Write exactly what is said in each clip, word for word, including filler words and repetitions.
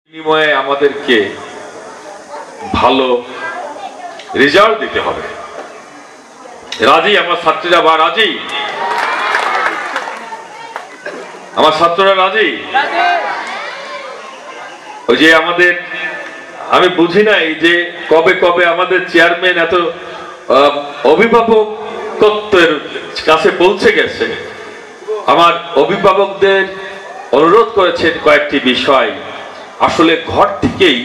বিনিময়ে আমাদেরকে ভালো রেজাল্ট দিতে হবে। রাজি আমার ছাত্রীরা বা রাজি? আমার ছাত্ররা রাজি? ওই যে আমাদের আমি বুঝি না এই যে কবে কবে আমাদের চেয়ারম্যান এত অভিভাবকত্বের কাছে পৌঁছে গেছে। আমার অভিভাবকদের অনুরোধ করেছেন কয়েকটি বিষয় আসলে ঘর থেকেই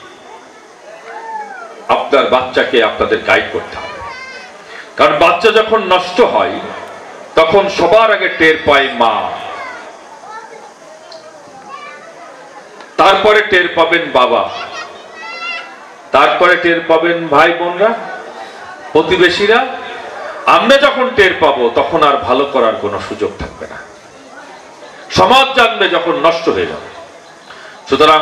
আপনার বাচ্চাকে আপনাদের গাইড করতে হবে। কারণ বাচ্চা যখন নষ্ট হয় তখন সবার আগে টের পায় মা, তারপরে টের পাবেন বাবা, তারপরে টের পাবেন ভাই বোনরা, প্রতিবেশীরা। আমরা যখন টের পাবো তখন আর ভালো করার কোনো সুযোগ থাকবে না। সমাজ জানবে যখন নষ্ট হয়ে যাবে। সুতরাং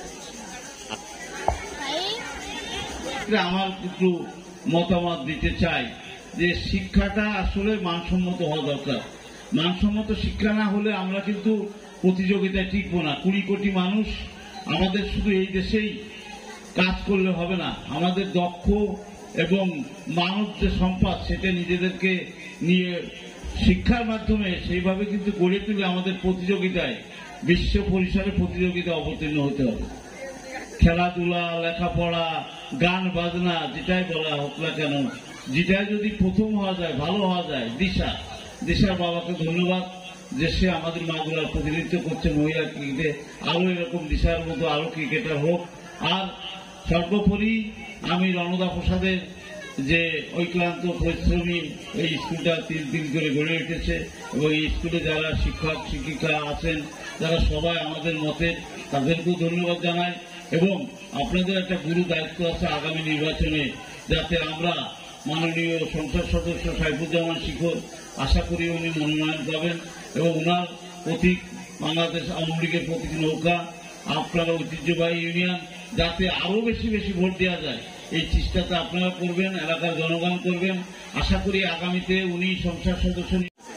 আমার একটু মতামত দিতে চাই যে শিক্ষাটা আসলে মানসম্মত হওয়া দরকার। মানসম্মত শিক্ষা না হলে আমরা কিন্তু প্রতিযোগিতায় টিকবো না। কুড়ি কোটি মানুষ, আমাদের শুধু এই দেশেই কাজ করলে হবে না, আমাদের দক্ষ এবং মানব যে সম্পদ সেটা নিজেদেরকে নিয়ে শিক্ষার মাধ্যমে সেইভাবে কিন্তু গড়ে তুলে আমাদের প্রতিযোগিতায় বিশ্ব পরিসরে প্রতিযোগিতা অবতীর্ণ হতে হবে। খেলাধুলা, লেখাপড়া, গান বাজনা যেটাই বলা হোক না কেন, যেটাই যদি প্রথম হওয়া যায়, ভালো হওয়া যায়। দিশা দিশার বাবাকে ধন্যবাদ যে সে আমাদের মাগুরার প্রতিনিধিত্ব করছে মহিলা ক্রিকেটে। আরো এরকম দিশার মতো আরো ক্রিকেটার হোক। আর সর্বোপরি আমি রণদা প্রসাদের যে ঐক্লান্ত পরিশ্রমী এই স্কুলটা তিন দিন করে গড়ে উঠেছে এবং এই স্কুলে যারা শিক্ষক শিক্ষিকা আছেন যারা সবাই আমাদের মতে, তাদেরকেও ধন্যবাদ জানাই। এবং আপনাদের একটা গুরু দায়িত্ব আছে আগামী নির্বাচনে, যাতে আমরা মাননীয় সংসদ সদস্য সাইফুজ্জামান শিখর, আশা করি উনি মনোনয়ন পাবেন এবং ওনার প্রতীক বাংলাদেশ আওয়ামী লীগের প্রতীক নৌকা, আপনারা ঐতিহ্যবাহী ইউনিয়ন, যাতে আরো বেশি বেশি ভোট দেওয়া যায় এই চেষ্টাটা আপনারা করবেন, এলাকার জনগণ করবেন। আশা করি আগামীতে উনি সংসদ সদস্য।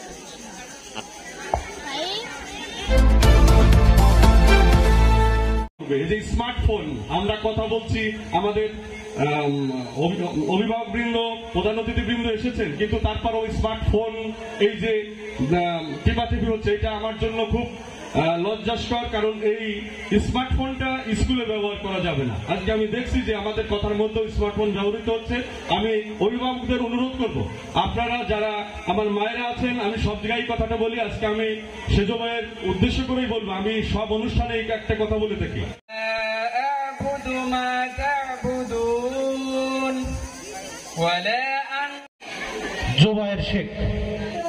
যে স্মার্টফোন আমরা কথা বলছি, আমাদের অভিভাবক বৃন্দ, প্রধান অতিথি বৃন্দ এসেছেন, কিন্তু তারপরও স্মার্টফোন এই যে টিপাটিপি হচ্ছে, এটা আমার জন্য খুব লজ্জাস্কর। কারণ এই স্মার্টফোনটা স্কুলে ব্যবহার করা যাবে না। আজকে আমি দেখছি যে আমাদের কথার মধ্যেও স্মার্টফোন ব্যবহৃত হচ্ছে। আমি অভিভাবকদের অনুরোধ করব, আপনারা যারা আমার মায়েরা আছেন, আমি সব জায়গায় কথাটা বলি, আজকে আমি সেজ ভাইয়ের উদ্দেশ্য করেই বলবো, আমি সব অনুষ্ঠানে এই একটা কথা বলে থাকি। জোবায়ের শেখ